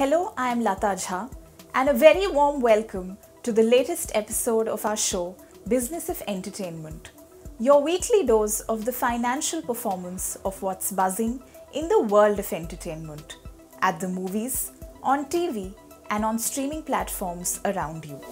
Hello, I am Lata Jha, and a very warm welcome to the latest episode of our show, Business of Entertainment, your weekly dose of the financial performance of what's buzzing in the world of entertainment, at the movies, on TV, and on streaming platforms around you.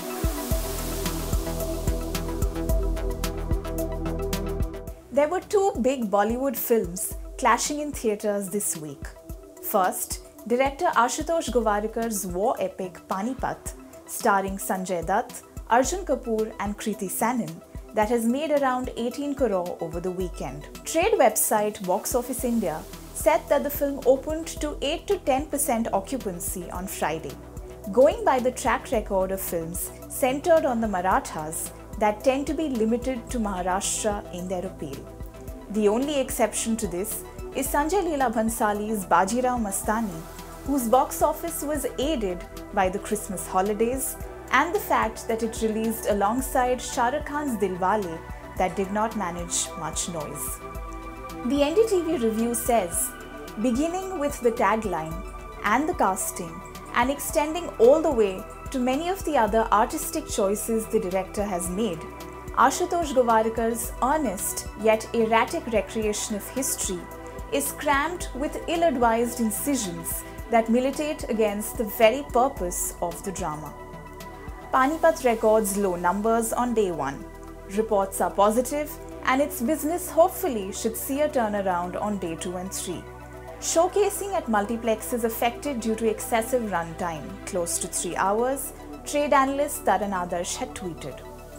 There were two big Bollywood films clashing in theatres this week. First, director Ashutosh Govarkar's war epic Panipat, starring Sanjay Dutt, Arjun Kapoor and Kriti Sanon, that has made around 18 crore over the weekend. Trade website Box Office India said that the film opened to 8 to 10% occupancy on Friday, going by the track record of films centered on the Marathas that tend to be limited to Maharashtra in their appeal. The only exception to this is Sanjay Leela Bhansali's Bajirao Mastani, whose box office was aided by the Christmas holidays and the fact that it released alongside Shah Rukh Khan's Dilwale that did not manage much noise. The NDTV review says, beginning with the tagline and the casting and extending all the way to many of the other artistic choices the director has made, Ashutosh Govarkar's earnest yet erratic recreation of history is crammed with ill-advised incisions that militate against the very purpose of the drama. Panipat records low numbers on day one. Reports are positive and its business hopefully should see a turnaround on day 2 and 3. Showcasing at multiplexes affected due to excessive runtime, close to 3 hours, trade analyst Taran Adarsh had tweeted.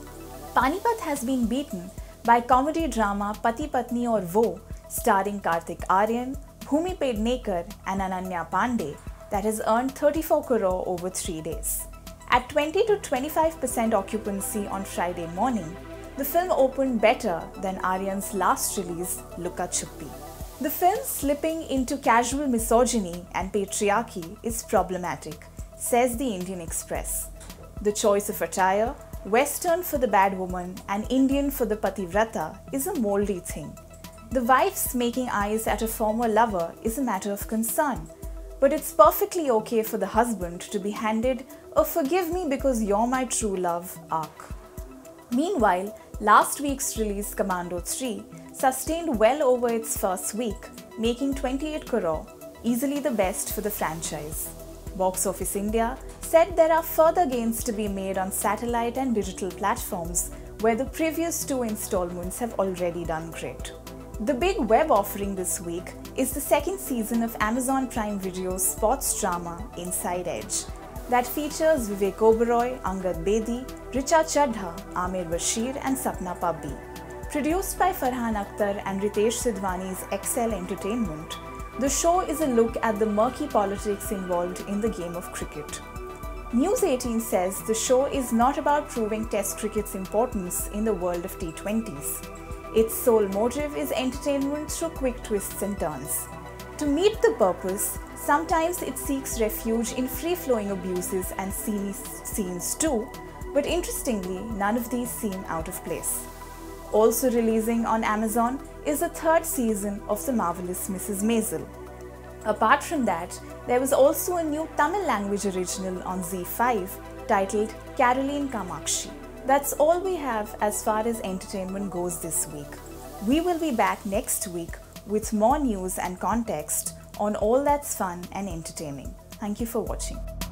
Panipat has been beaten by comedy drama Pati Patni Aur Woh, starring Kartik Aaryan, Bhumi Pednekar and Ananya Pandey, that has earned 34 crore over 3 days. At 20 to 25% occupancy on Friday morning, the film opened better than Aaryan's last release, Luka Chuppi. The film slipping into casual misogyny and patriarchy is problematic, says the Indian Express. The choice of attire, Western for the bad woman and Indian for the pativrata, is a moldy thing. The wife's making eyes at a former lover is a matter of concern, but it's perfectly okay for the husband to be handed a "forgive me because you're my true love" arc. Meanwhile, last week's release Commando 3 sustained well over its first week, making 28 crore, easily the best for the franchise. Box Office India said there are further gains to be made on satellite and digital platforms where the previous 2 installments have already done great. The big web offering this week is the second season of Amazon Prime Video's sports drama Inside Edge that features Vivek Oberoi, Angad Bedi, Richa Chadha, Amir Bashir and Sapna Pabbi. Produced by Farhan Akhtar and Ritesh Sidhwani's Excel Entertainment, the show is a look at the murky politics involved in the game of cricket. News 18 says the show is not about proving Test cricket's importance in the world of T20s. Its sole motive is entertainment through quick twists and turns. To meet the purpose, sometimes it seeks refuge in free-flowing abuses and seamy scenes too, but interestingly, none of these seem out of place. Also releasing on Amazon is the 3rd season of The Marvelous Mrs. Maisel. Apart from that, there was also a new Tamil language original on Z5 titled Caroline Kamakshi. That's all we have as far as entertainment goes this week. We will be back next week with more news and context on all that's fun and entertaining. Thank you for watching.